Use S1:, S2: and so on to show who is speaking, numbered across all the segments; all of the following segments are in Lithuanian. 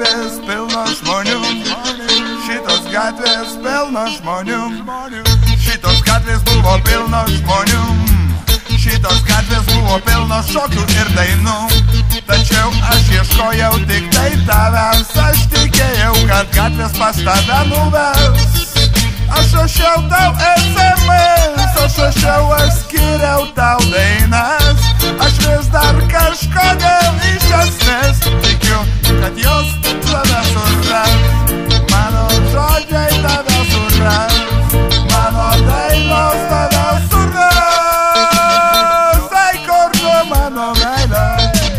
S1: gatvės pilnos žmonių, šitos gatvės pilnos žmonių, šitos gatvės buvo pilnos žmonių, šitos gatvės buvo pilnos šokių ir dainų. Tačiau aš ieškojau tik tai tavęs, aš tikėjau, kad gatvės pas tave nuves. Aš rašiau tau SMS, aš rašiau, aš skiriau tau dainas. Aš vis dar kažkodėl iš esmės tikiu, kad jos tave suras. Mano žodžiai tave suras, mano dainos tave suras. Ai, kur tu mano meilė?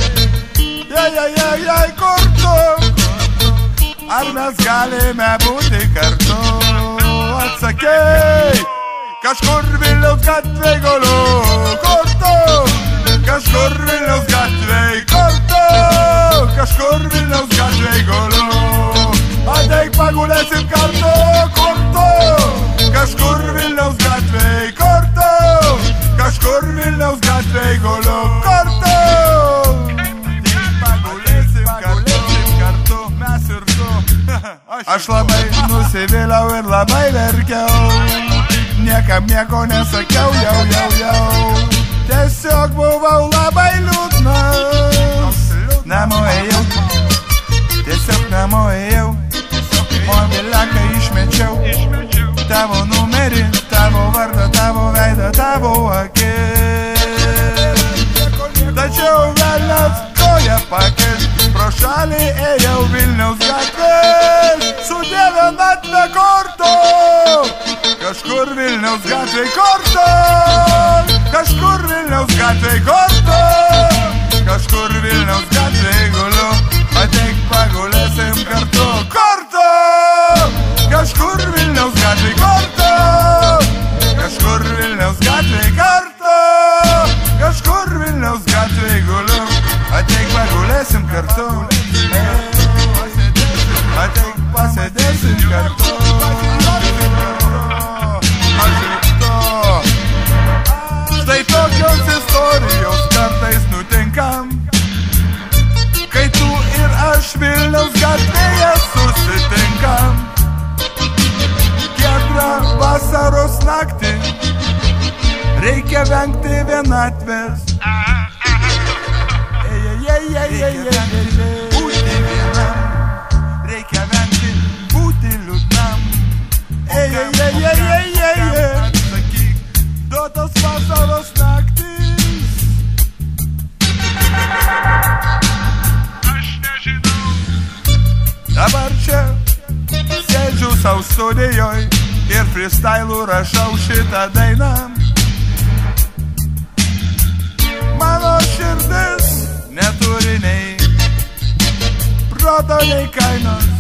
S1: Jei, kur tu? Ar mes galime būti kartu? Atsakei, kažkur Vilniaus gatvėj galiu, kur tu? Kažkur Vilniaus gatvėj, kur tu? Kažkur Vilniaus gatvėj galiu. Ateik pagulėsim kartu, kur tu? Kažkur Vilniaus gatvėj, kur tu? Kažkur Vilniaus gatvėj galiu, kur tu? Ateik pagulėsim kartu, mes ir tu. Aš labai nusivyliau ir labai verkiau, niekam nieko nesakiau, jau. Tiesiog buvau labai liūdnas. Namo ėjau, tiesiog namo ėjau, mobiliaką išmečiau. Tavo numerį, tavo vardą, tavo veidą, tavo akis. Tačiau velnias koja pakiš, pro šalį ėjau Vilniaus gatvės. Su vienatvė korto, kažkur Vilniaus gatvėj korto, kažkur Vilniaus gatvėj korto, kažkur Vilniaus gatvėj guliu. Ateik pagulėsim kartu, korto, kažkur Vilniaus gatvėj korto, kažkur Vilniaus gatvėj korto, kažkur Vilniaus gatvėj guliu. Ateik pagulėsim kartu, ateik pasėdėsim kartu. Štai tokios istorijos kartais nutinkam, kai tu ir aš Vilniaus gatvėje susitinkam. Giedrą vasaros naktį reikia vengti vienatvės. Būti vienam, reikia vengti būti liūdnam. Atsakyk, duotos vasaros naktys. Aš nežinau. Dabar čia sėdžiu sau studijoj ir freestylų rašau šitą dainą. Mano širdis neturi nei proto, nei kainos.